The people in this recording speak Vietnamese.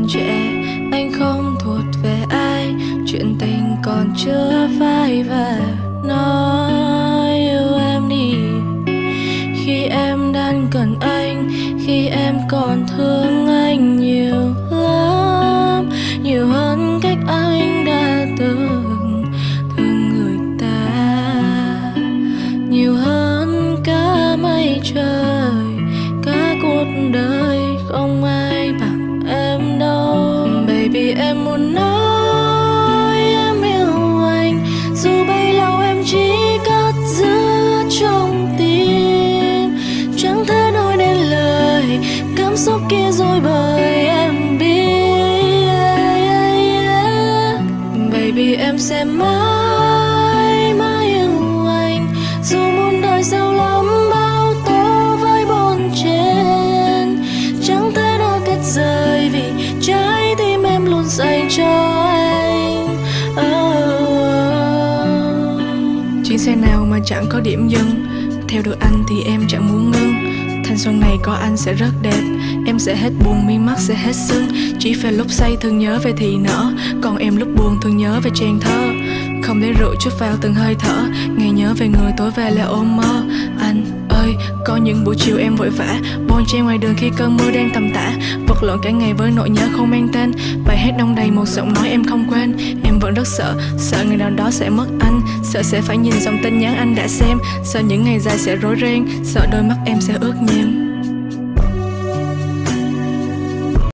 còn trẻ, anh không thuộc về ai, chuyện tình còn chưa phai và nói yêu em đi. Khi em đang cần anh, khi em còn thương anh nhiều lắm, nhiều hơn cách anh đã từng thương người ta, nhiều hơn cả mây trời, cả cuộc đời không ai bằng em đâu. Baby em muốn nói em yêu anh, dù bấy lâu em chỉ cất giữ trong tim, chẳng thể nói nên lời cảm xúc kia dối bời em biết. Baby em sẽ mãi mãi yêu anh, dù muôn đời sao lắm bao tố với bốn trên, chẳng thể nào cất rời vì trái tim em luôn dành cho anh. Chuyến xe nào mà chẳng có điểm dừng, theo được anh thì em chẳng muốn ngưng. Thanh xuân này có anh sẽ rất đẹp, em sẽ hết buồn, mi mắt sẽ hết sưng. Chỉ phải lúc say thường nhớ về thì nở, còn em lúc buồn thường nhớ về trang thơ. Không lấy rượu chút vào từng hơi thở, ngày nhớ về người tối về là ôm mơ. Anh ơi, có những buổi chiều em vội vã, bon chen ngoài đường khi cơn mưa đang tầm tã, vật lộn cả ngày với nỗi nhớ không mang tên. Bài hát đông đầy một giọng nói em không quên. Em vẫn rất sợ, sợ ngày nào đó sẽ mất anh, sợ sẽ phải nhìn dòng tin nhắn anh đã xem, sợ những ngày dài sẽ rối ren, sợ đôi mắt em sẽ ướt nhèm.